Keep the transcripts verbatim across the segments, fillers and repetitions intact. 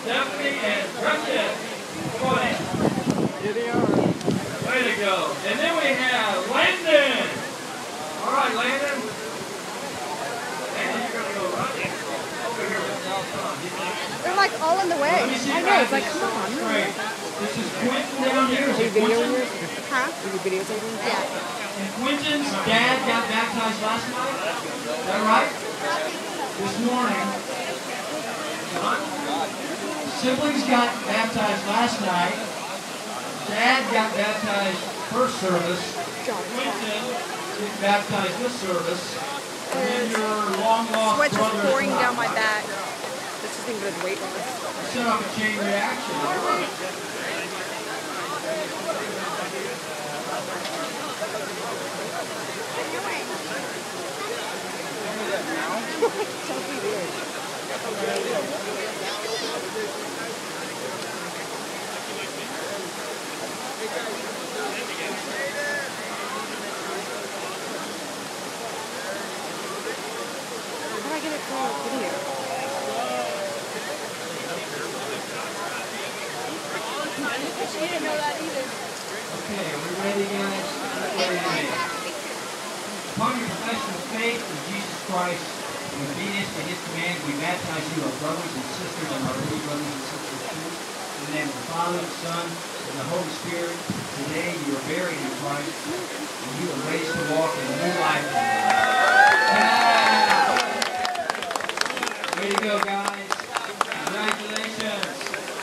Stephanie, and Preston. Come on in. Here they are. Way to go. And then we have Landon. All right, Landon. Landon, you're going to go running over here with Dalton. They're like all in the way. Let me see I if know, I it's like, can come on. straight. This is Quentin down here. Is Are you it Quentin? videotaping? Huh? Are you videotaping? Yeah. And Quentin's dad got baptized last night. Is that right? This morning. John? Siblings got baptized last night. Dad got baptized first service. Quentin got baptized this service. And then your long lost Sweat brother is pouring as well. down my back. This is even good weight loss. Set off a chain reaction. How do I get it for a video? She didn't know that either. Okay, are we ready, guys? Ready. Upon your profession of faith in Jesus Christ and obedience to His commands, we baptize you, our brothers and sisters, and our little brothers and sisters too. In the name of the Father, the Son, and the Holy Spirit. Today you are buried in Christ, and you are raised to walk in a new life. Yeah! Way to go, guys. Congratulations.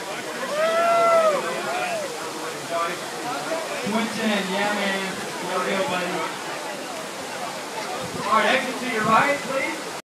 Quentin, yeah, man. Way to go, buddy. All right, exit to your right, please.